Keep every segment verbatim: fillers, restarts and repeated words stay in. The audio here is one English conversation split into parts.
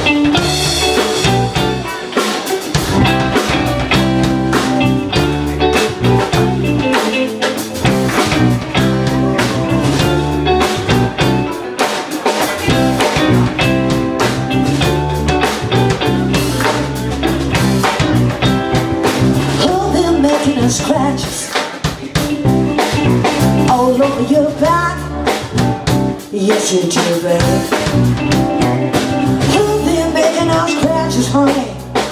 Scratches all over your back. Yes, you do, baby. You've been making out scratches, honey,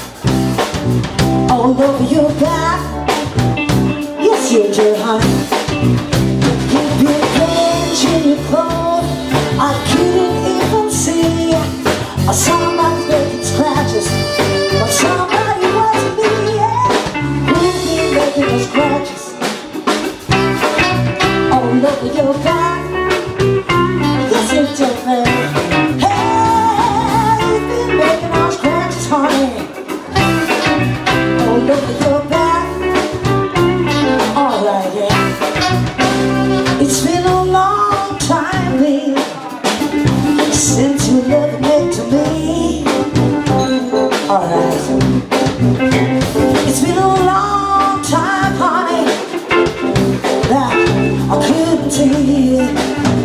all over your back. Yes, you do, honey. You've been pinching your clothes. I couldn't even see somebody making scratches, but somebody was me. Yeah. You've been making those scratches all over your back. Yes, you do, baby. Hey, you've been making those scratches, honey, all over your back. Alright, yeah. It's been a long time, baby, since you never meant to me. Alright. It's been a long time, honey, that I couldn't take.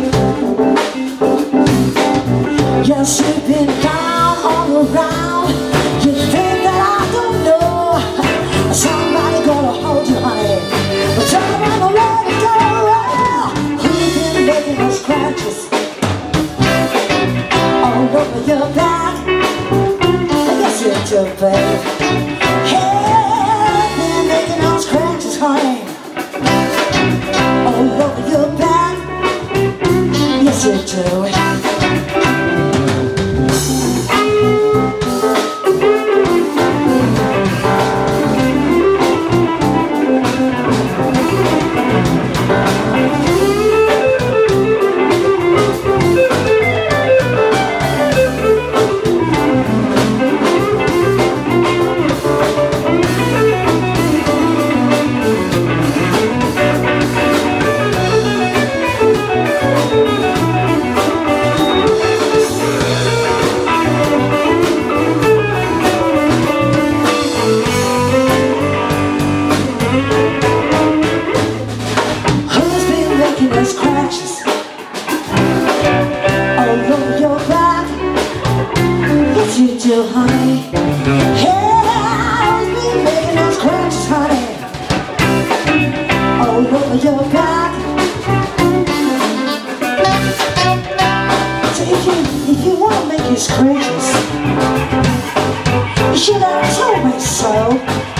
Yes, you've been down all around. You think that I don't know somebody gonna hold you, honey, but you're gonna let it go. Well, you've been making those scratches all over your back. Yes, you do, babe. Hey, you've been making those scratches, honey, all over your back. Yes, you do. Those scratches all over your back. Yes, you do, honey. Hey, you've been making those scratches, honey, all over your back. So if you, if you want to make your scratches, you should have told me so.